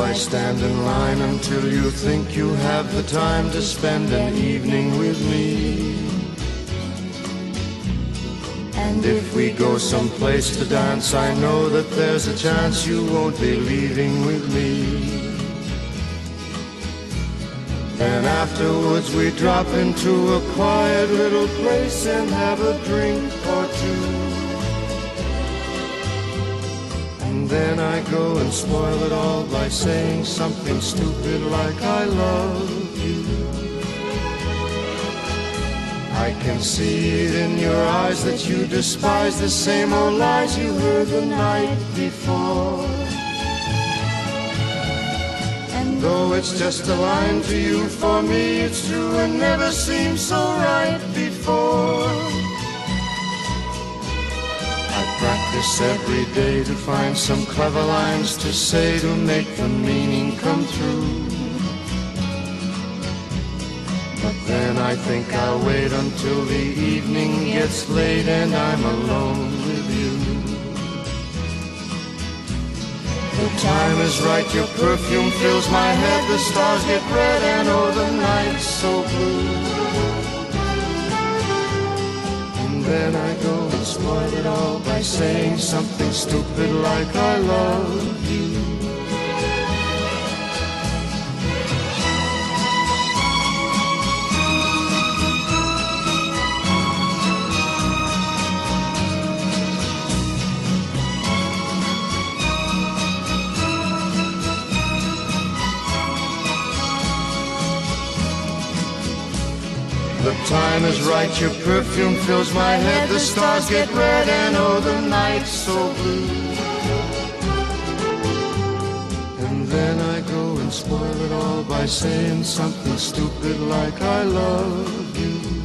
I stand in line until you think you have the time to spend an evening with me. And if we go someplace to dance, I know that there's a chance you won't be leaving with me. Then afterwards we drop into a quiet little place and have a drink or two. And then I go and spoil it all by saying something stupid like I love you. I can see it in your eyes that you despise the same old lies you heard the night before. And though it's just a line to you, for me it's true and never seemed so right before. I practice every day to find some clever lines to say to make the meaning come through. But then I think I'll wait until the evening gets late and I'm alone with you. The time is right, your perfume fills my head, the stars get red and oh the night's so blue. And then I go and spoil it all by saying something stupid like I love you. The time is right, your perfume fills my head, the stars get red and oh the night's so blue. And then I go and spoil it all by saying something stupid like I love you.